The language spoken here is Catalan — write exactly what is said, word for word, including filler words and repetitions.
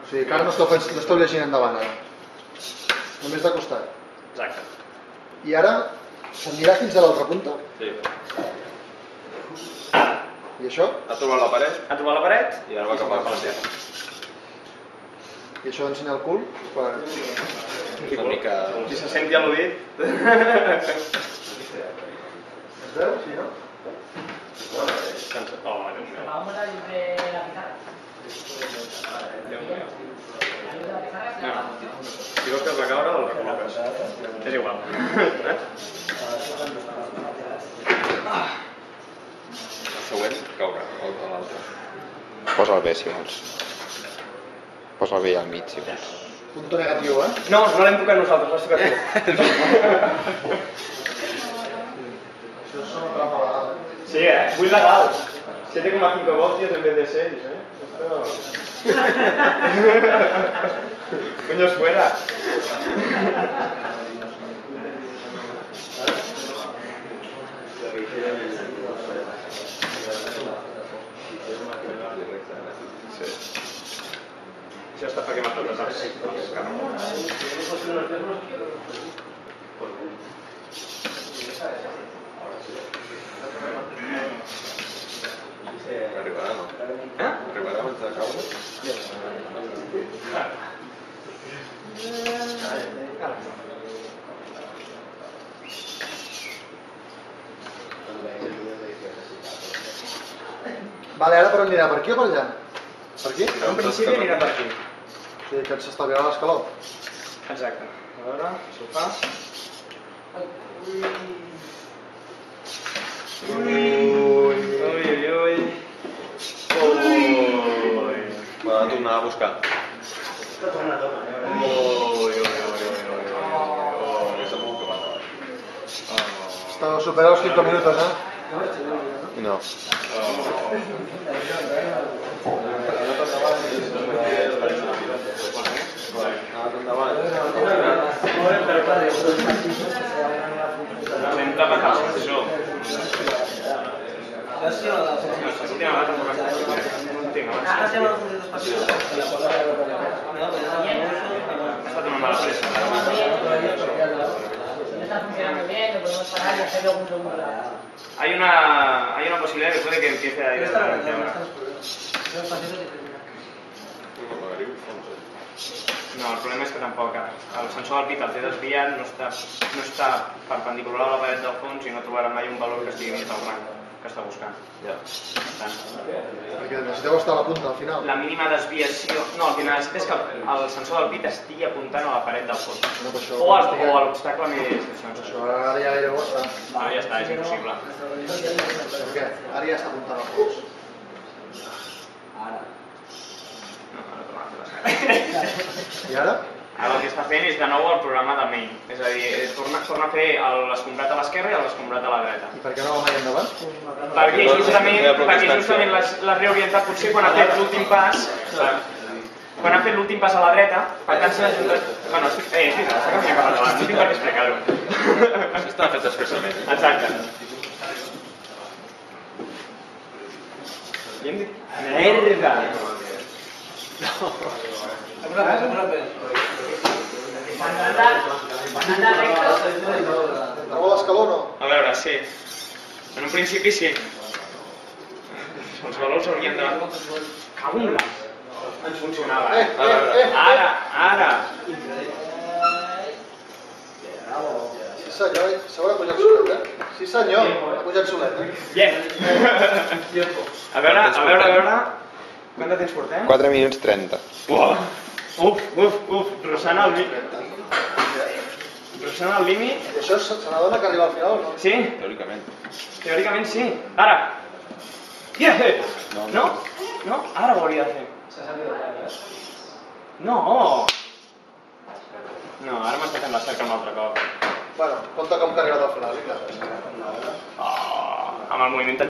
O sigui, que ara no esteu llegint endavant, ara. Només de costat. Exacte. I ara s'anirà fins a l'altra punta? Sí. I això? Ha trobat la paret. Ha trobat la paret. I ara va cap a la paret. I això d'ensenyar el cul? Una mica... Qui se senti al·ludit. Es veu? Sí, no? Oh, Déu meu. Vamos a ir de la pizarra. Déu meu. No. Si vols que es va caure, el recol·loques. És igual. Eh? El següent caurà, el de l'altre. Posa'l bé, si vols. Posa'l bé al mig, si vols. Punto negatiu, eh? No, no l'hem tocat nosaltres, l'has tocat tu. Això és una trampa legal. Sí, eh? Vull legal. siete coma cinco voltios en vez de seis, eh? Esto... Coños fuera. Sí. Això està perquè m'ha tot els Arribarà, no? Eh? Arribarà abans de caure? Vale, ara per on anirà? Per aquí o per allà? Per aquí? En principi anirà per aquí. O sigui que s'estalviarà l'escaló. Exacte. A veure, si ho fa. Ui, ui, ui. Ui. Va tornar a buscar. Ui, ui, ui, ui. Aquesta molt que va. Està superant els quinze minuts, eh? No. Hem tapat el sensor. L'última vegada tampoc has tapat. L'última abans. Ara estem a les coses especials. Ha estat una mala pressa. No está funcionando bien, lo podemos parar y hacer algún segundo. Hay una, hay una posibilidad que puede que empiece a ir a la No, el problema és que tampoc el sensor del pit el té desviat, no està, no està perpendicular a la paret del fons i no trobarà mai un valor que estigui dins del rang que està buscant. Ja. Perquè necessiteu estar a la punta al final. La mínima desviació... No, el que necessita és que el sensor del pit estigui apuntant a la paret del fons. No, això, O a l'obstacle més... Això ara ja gairebé està. Ah, ja està, és impossible. Per què? Ara ja està apuntant al fons. Ara. No, no torna a fer la cara. I ara? Ara el que està fent és de nou el programa de main. És a dir, torna, torna a fer l'escombrat a l'esquerra i l'escombrat a la dreta. I per què no va mai endavant? Perquè justament, perquè justament l'has reorientat potser quan ha fet l'últim pas. Quan ha fet l'últim pas a la dreta, per tant s'ha ajuntat... Bueno, estic... Eh, sí, està caminant cap endavant, no tinc per què explicar-ho. Està fet expressament. Exacte. I hem dit... Merda! Alguna vez, alguna vez. Cuando anda, cuando anda recto. Treu l'escaló o no? A veure, sí. En un principi sí. Els valors haurien de... Cago en la... Ens funcionava. Eh, eh, eh, Ara, ara. Sí senyor, s'haurà pujat solet, eh? Sí senyor, ha pujat solet, eh? Bien. A veure, a veure, a veure... Quant de temps portem? quatre minuts trenta. Uah. Uf, uf, uf, rossant el límit. Rossant el límit. I això se n'adona que arriba al final o no? Sí? Teòricament. Teòricament sí. Ara. Yeah. No, No? No? Ara ho hauria de fer. No! No, ara m'està fent la cerca un altre cop. Bueno, compte com que ha arribat al final, i clar. Oh, amb el moviment